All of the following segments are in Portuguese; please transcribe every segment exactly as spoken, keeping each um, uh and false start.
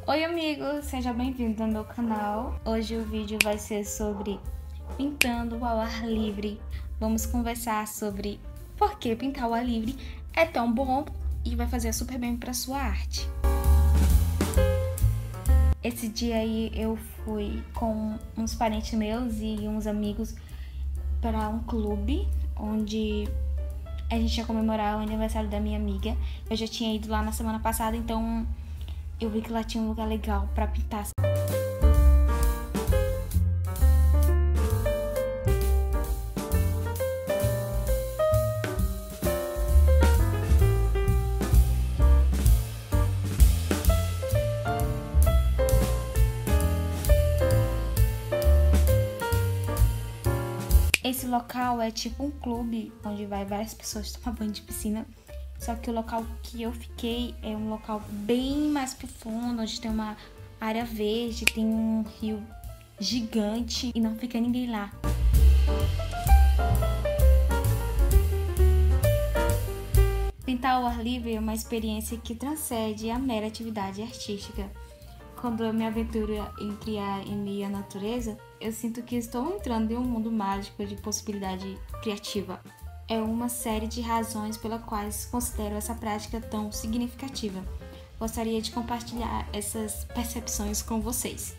Oi amigo, seja bem-vindo ao meu canal. Hoje o vídeo vai ser sobre pintando ao ar livre. Vamos conversar sobre por que pintar ao ar livre é tão bom e vai fazer super bem para sua arte. Esse dia aí eu fui com uns parentes meus e uns amigos para um clube onde a gente ia comemorar o aniversário da minha amiga. Eu já tinha ido lá na semana passada, então eu vi que lá tinha um lugar legal pra pintar. Esse local é tipo um clube onde vai várias pessoas tomar banho de piscina. Só que o local que eu fiquei é um local bem mais profundo, onde tem uma área verde, tem um rio gigante e não fica ninguém lá. Pintar ao ar livre é uma experiência que transcende a mera atividade artística. Quando eu me aventuro em criar em meio à natureza, eu sinto que estou entrando em um mundo mágico de possibilidade criativa. É uma série de razões pelas quais considero essa prática tão significativa. Gostaria de compartilhar essas percepções com vocês.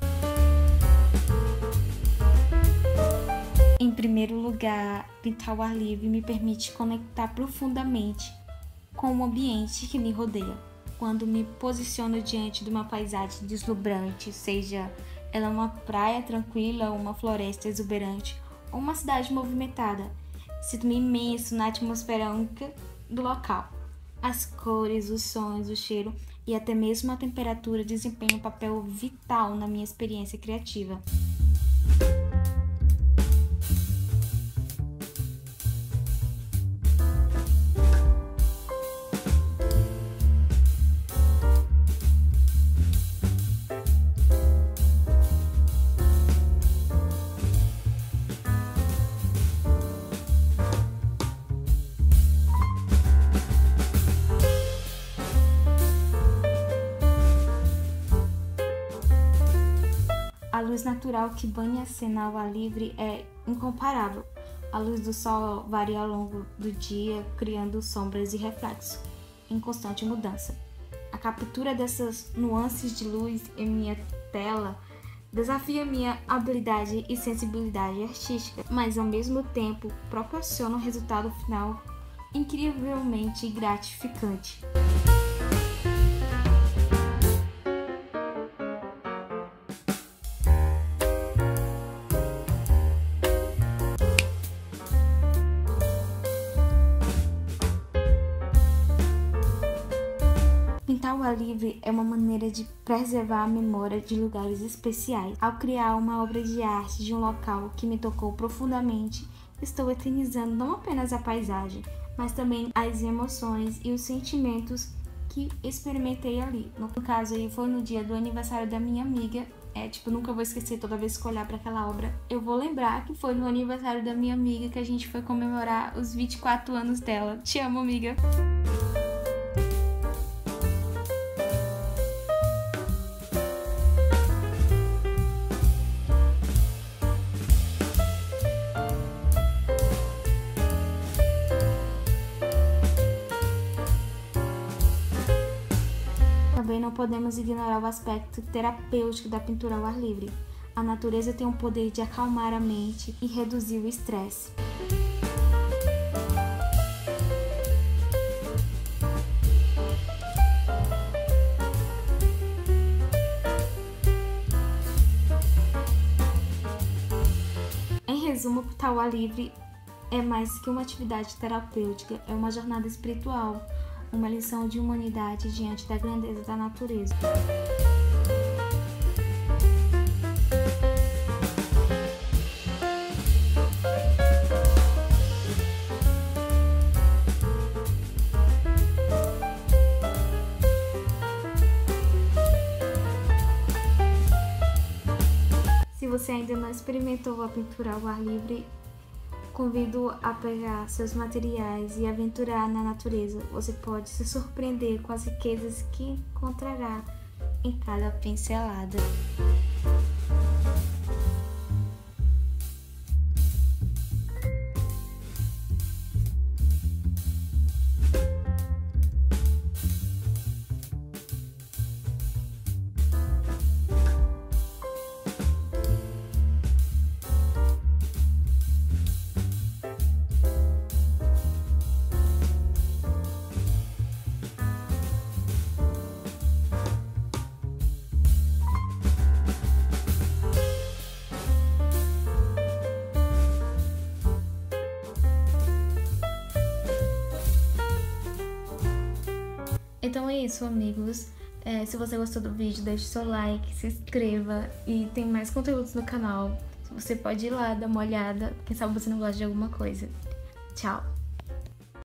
Em primeiro lugar, pintar ao ar livre me permite conectar profundamente com o ambiente que me rodeia. Quando me posiciono diante de uma paisagem deslumbrante, seja ela uma praia tranquila, uma floresta exuberante ou uma cidade movimentada, sinto-me imenso na atmosfera única do local. As cores, os sons, o cheiro e até mesmo a temperatura desempenham um papel vital na minha experiência criativa. A luz natural que banha a cena ao ar livre é incomparável. A luz do sol varia ao longo do dia, criando sombras e reflexos em constante mudança. A captura dessas nuances de luz em minha tela desafia minha habilidade e sensibilidade artística, mas ao mesmo tempo proporciona um resultado final incrivelmente gratificante. Pintar ao ar livre é uma maneira de preservar a memória de lugares especiais. Ao criar uma obra de arte de um local que me tocou profundamente, estou eternizando não apenas a paisagem, mas também as emoções e os sentimentos que experimentei ali. No caso aí foi no dia do aniversário da minha amiga. É, tipo, nunca vou esquecer, toda vez que olhar para aquela obra, eu vou lembrar que foi no aniversário da minha amiga que a gente foi comemorar os vinte e quatro anos dela. Te amo, amiga! Também não podemos ignorar o aspecto terapêutico da pintura ao ar livre. A natureza tem o poder de acalmar a mente e reduzir o estresse. Em resumo, pintar ao ar livre é mais que uma atividade terapêutica, é uma jornada espiritual, uma lição de humanidade diante da grandeza da natureza. Se você ainda não experimentou a pintura ao ar livre, convido a pegar seus materiais e aventurar na natureza. Você pode se surpreender com as riquezas que encontrará em cada pincelada. Então é isso, amigos. É, se você gostou do vídeo, deixe seu like, se inscreva e tem mais conteúdos no canal. Você pode ir lá dar uma olhada, quem sabe você não gosta de alguma coisa. Tchau!